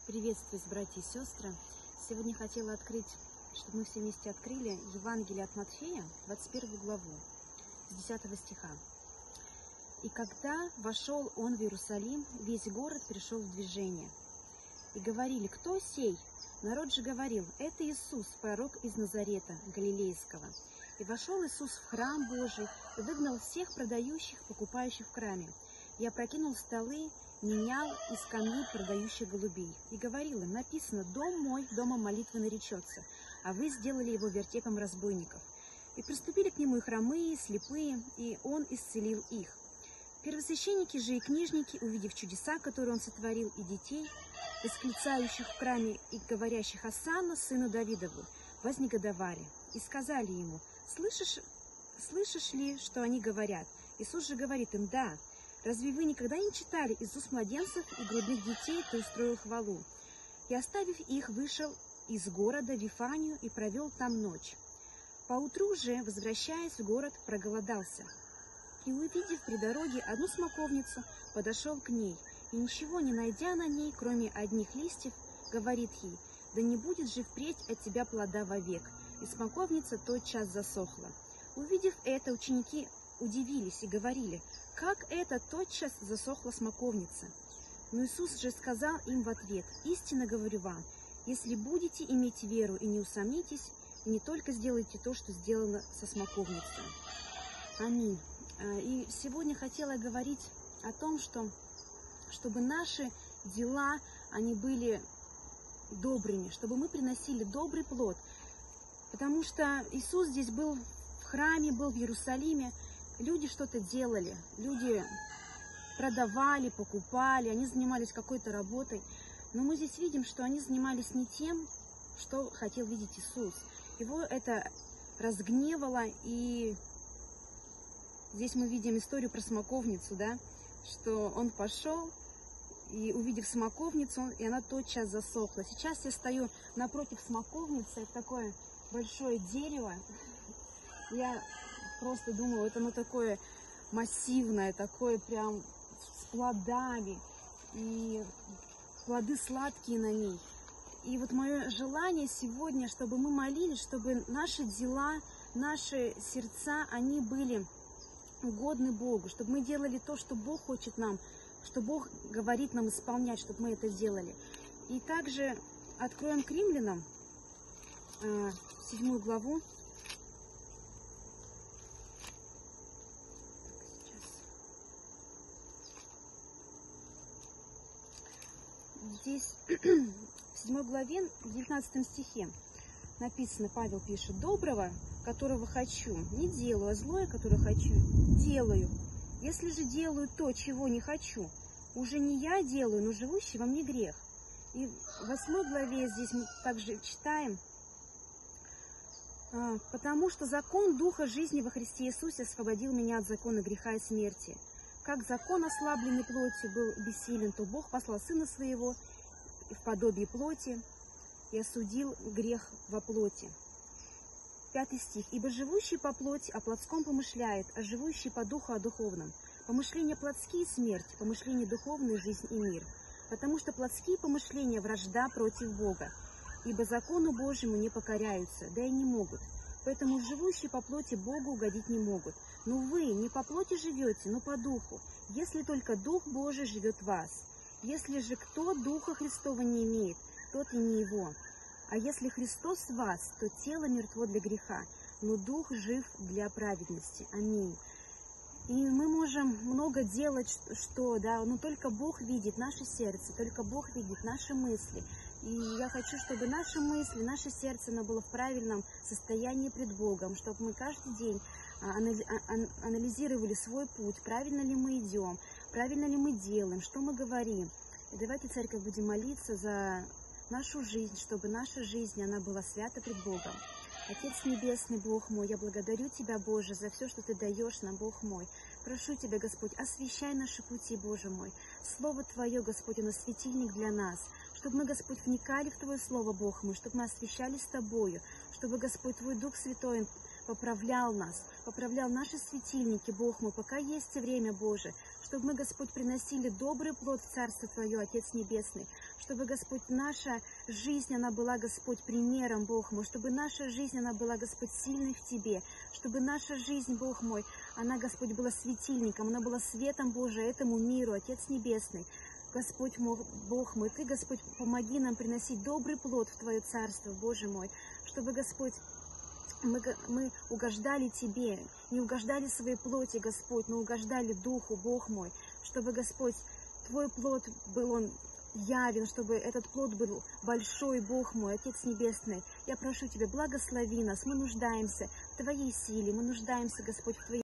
Приветствую, братья и сестры. Сегодня хотела открыть, чтобы мы все вместе открыли Евангелие от Матфея, 21 главу, с 10 стиха. «И когда вошел он в Иерусалим, весь город пришел в движение. И говорили: кто сей? Народ же говорил: это Иисус, пророк из Назарета, Галилейского. И вошел Иисус в храм Божий и выгнал всех продающих, покупающих в храме, и опрокинул столы, менял и скамьи продающих голубей. И говорил им: написано: дом мой домом молитвы наречется, а вы сделали его вертепом разбойников. И приступили к нему и хромые, и слепые, и он исцелил их. Первосвященники же и книжники, увидев чудеса, которые он сотворил, и детей, восклицающих в храме и говорящих: Осанна, сыну Давидову, вознегодовали. И сказали ему: слышишь ли, что они говорят? Иисус же говорит им: да. Разве вы никогда не читали: из уст младенцев и грудных детей ты устроил хвалу? И, оставив их, вышел из города в Вифанию и провел там ночь. Поутру же, возвращаясь в город, проголодался. И, увидев при дороге одну смоковницу, подошел к ней, и, ничего не найдя на ней, кроме одних листьев, говорит ей: да не будет же впредь от тебя плода вовек. И смоковница тотчас засохла. Увидев это, ученики удивились и говорили: как это тотчас засохла смоковница? Но Иисус же сказал им в ответ: истинно говорю вам, если будете иметь веру и не усомнитесь, и не только сделаете то, что сделано со смоковницей. Аминь. И сегодня хотела говорить о том, чтобы наши дела, они были добрыми, чтобы мы приносили добрый плод. Потому что Иисус здесь был в храме, был в Иерусалиме, люди что-то делали, люди продавали, покупали, они занимались какой-то работой. Но мы здесь видим, что они занимались не тем, что хотел видеть Иисус. Его это разгневало, и здесь мы видим историю про смоковницу, да, что он пошел, и увидев смоковницу, и она тотчас засохла. Сейчас я стою напротив смоковницы, это такое большое дерево. Я просто думала, это оно такое массивное, такое прям с плодами, и плоды сладкие на ней. И вот мое желание сегодня, чтобы мы молились, чтобы наши дела, наши сердца, они были угодны Богу, чтобы мы делали то, что Бог хочет нам, что Бог говорит нам исполнять, чтобы мы это делали. И также откроем к Римлянам 7 главу. Здесь в 7 главе, в 19 стихе написано, Павел пишет: доброго, которого хочу, не делаю, а злое, которое хочу, делаю. Если же делаю то, чего не хочу, уже не я делаю, но живущий во мне грех. И в 8 главе здесь мы также читаем: потому что закон Духа жизни во Христе Иисусе освободил меня от закона греха и смерти. Как закон, ослабленный плотью, был бессилен, то Бог послал Сына Своего в подобии плоти и осудил грех во плоти. 5 стих. Ибо живущий по плоти о плотском помышляет, а живущий по духу о духовном. Помышления плотские — смерть, помышления духовные — жизнь и мир. Потому что плотские помышления — вражда против Бога. Ибо закону Божьему не покоряются, да и не могут. Поэтому живущие по плоти Богу угодить не могут. Но вы не по плоти живете, но по духу, если только Дух Божий живет в вас. Если же кто Духа Христова не имеет, тот и не его. А если Христос в вас, то тело мертво для греха, но Дух жив для праведности. Аминь. И мы можем много делать, но только Бог видит наше сердце, только Бог видит наши мысли. И я хочу, чтобы наши мысли, наше сердце, оно было в правильном состоянии пред Богом, чтобы мы каждый день анализировали свой путь, правильно ли мы идем, правильно ли мы делаем, что мы говорим. И давайте, церковь, будем молиться за нашу жизнь, чтобы наша жизнь, она была свята пред Богом. Отец Небесный, Бог мой, я благодарю Тебя, Боже, за все, что Ты даешь нам, Бог мой. Прошу Тебя, Господь, освящай наши пути, Боже мой. Слово Твое, Господь, оно светильник для нас. Чтобы мы, Господь, вникали в Твое Слово, Бог мой, чтобы мы освящались Тобою, чтобы, Господь, Твой Дух Святой поправлял нас, поправлял наши светильники, Бог мой, пока есть время, Боже, чтобы мы, Господь, приносили добрый плод в Царство Твое, Отец Небесный, чтобы, Господь, наша жизнь, она была, Господь, примером, Бог мой, чтобы наша жизнь, она была, Господь, сильной в Тебе, чтобы наша жизнь, Бог мой, она, Господь, была светильником, она была светом, Боже, этому миру, Отец Небесный. Господь мой, Бог мой, Ты, Господь, помоги нам приносить добрый плод в Твое Царство, Боже мой, чтобы, Господь, мы угождали Тебе, не угождали своей плоти, Господь, но угождали Духу, Бог мой, чтобы, Господь, Твой плод был он явен, чтобы этот плод был большой, Бог мой, Отец Небесный. Я прошу Тебя, благослови нас, мы нуждаемся в Твоей силе, мы нуждаемся, Господь, в Твоей